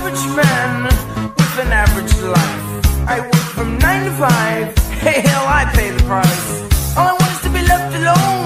average man with an average life. I work from 9 to 5. Hey, hell, I pay the price. All I want is to be left alone.